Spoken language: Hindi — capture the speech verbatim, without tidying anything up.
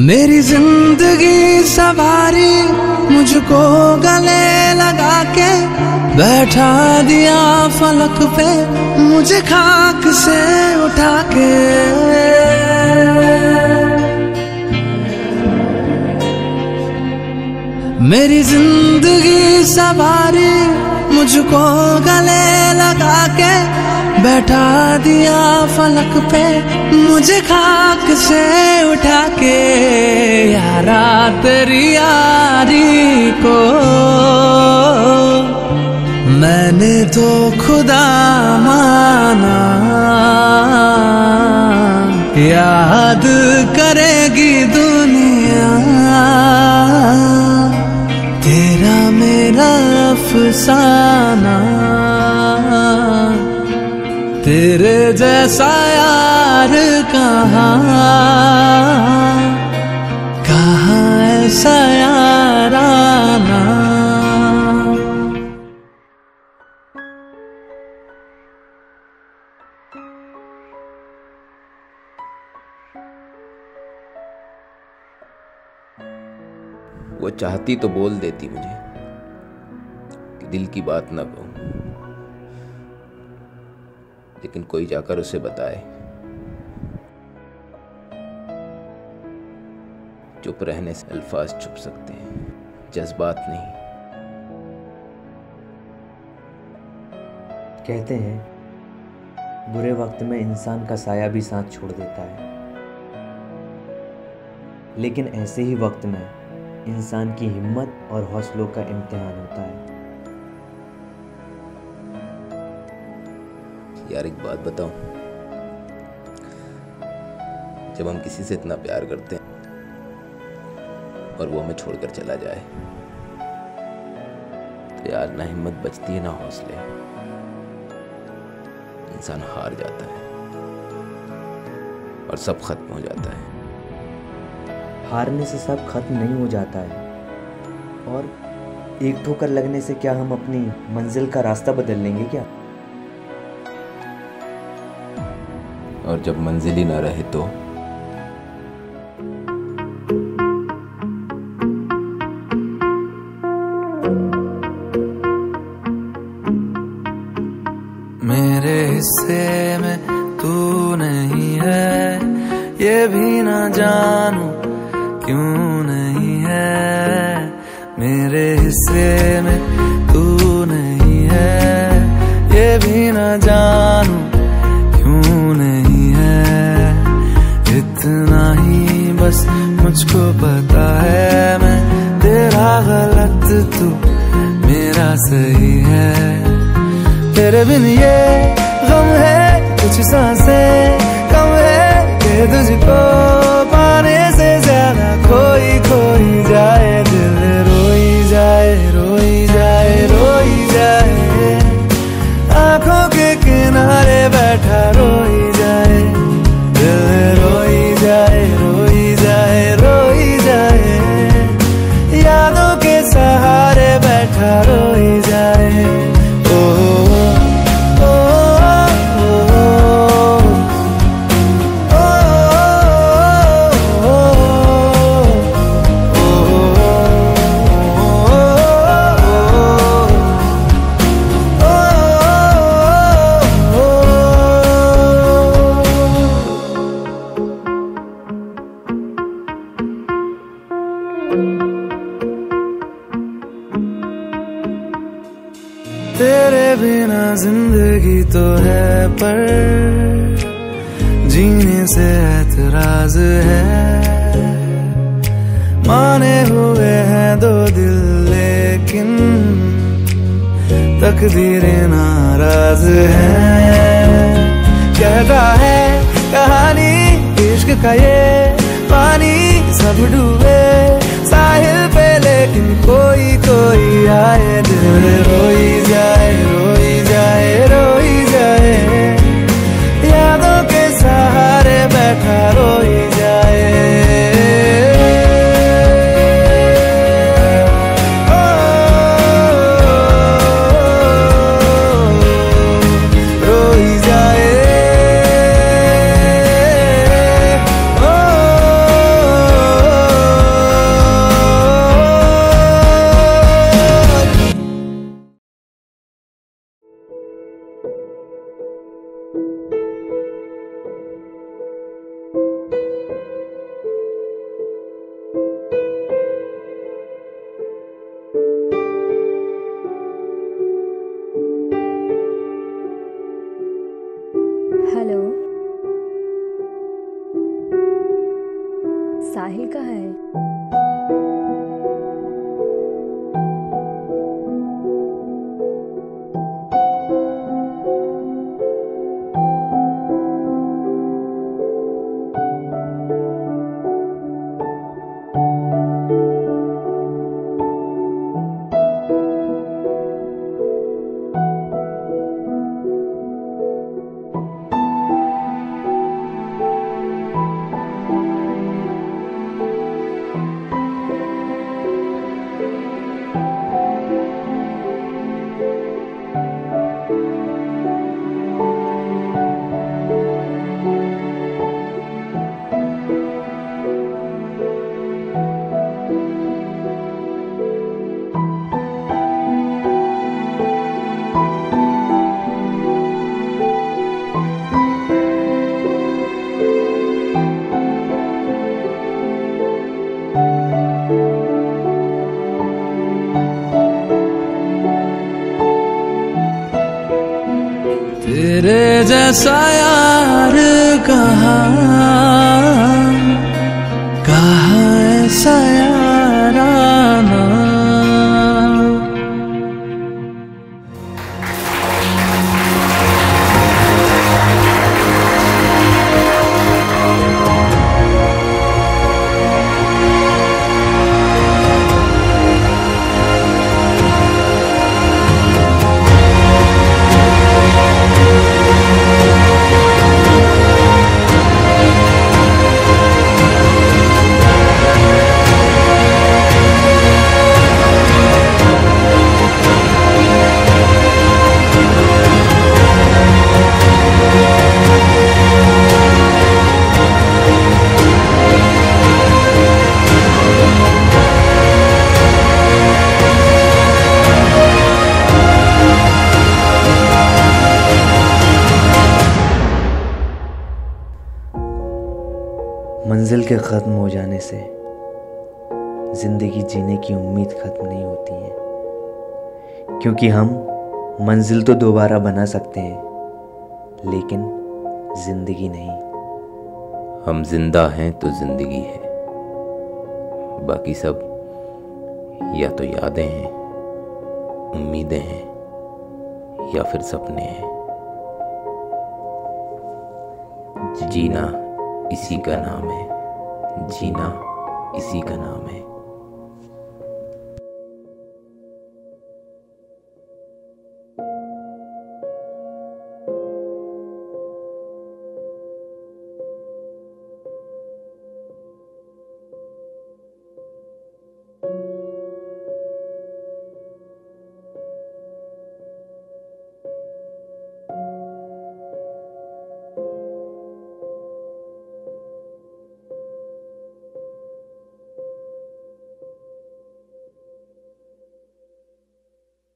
मेरी जिंदगी सवारी मुझको गले लगा के बैठा दिया फलक पे मुझे खाक से उठा के। मेरी जिंदगी सवारी मुझको गले लगा के बैठा दिया फलक पे मुझे खाक से उठा के। यारा तेरी यारी को मैंने तो खुदा माना, याद करेगी दुनिया तेरा मेरा अफसाना। तेरे जैसा यार कहाँ कहाँ ऐसा याराना। वो चाहती तो बोल देती मुझे कि दिल की बात ना कहूं, लेकिन कोई जाकर उसे बताए। चुप रहने से अल्फाज छुप सकते हैं, जज्बात नहीं। कहते हैं बुरे वक्त में इंसान का साया भी साथ छोड़ देता है, लेकिन ऐसे ही वक्त में इंसान की हिम्मत और हौसलों का इम्तिहान होता है। यार एक बात बताऊं, जब हम किसी से इतना प्यार करते हैं और वो हमें छोड़कर चला जाए तो यार ना हिम्मत बचती है ना हौसले, इंसान हार जाता है और सब खत्म हो जाता है। हारने से सब खत्म नहीं हो जाता है, और एक ठोकर लगने से क्या हम अपनी मंजिल का रास्ता बदल लेंगे क्या? और जब मंजिल ही ना रहे तो मेरे हिस्से में तू नहीं है, ये भी ना जानू क्यों नहीं है। मेरे हिस्से में तू नहीं है, ये भी ना जानू क्यों नहीं है। इतना ही बस मुझको पता है, मैं तेरा गलत तू मेरा सही है। तेरे बिन ये गम है कुछ सांसें कम है कि तुझको पाने से ज्यादा कोई खोई जाए। दिल रोई जाए रोई जाए रोई जाए, आंखों के किनारे बैठा रोई जाए। दिल रोई जाए रोई जाए रोई जाए, यादों के सहारे बैठा रोई जाए। तेरे बिना जिंदगी तो है पर जीने से एतराज है। माने हुए हैं दो दिल लेकिन तकदीरें नाराज है। कहता है कहानी इश्क का ये पानी सब डूबे साहिल पे, लेकिन कोई कोई आए। दिल रोई जाए रोई जाए रोई जाए, यादों के सहारे बैठा रोई जाए। रोई जाए ओ जैसा यार कहा कहा ऐसा याराना। मंजिल के ख़त्म हो जाने से ज़िंदगी जीने की उम्मीद ख़त्म नहीं होती है, क्योंकि हम मंजिल तो दोबारा बना सकते हैं लेकिन ज़िंदगी नहीं। हम जिंदा हैं तो जिंदगी है, बाकी सब या तो यादें हैं, उम्मीदें हैं या फिर सपने हैं। जीना इसी का नाम है, जीना इसी का नाम है।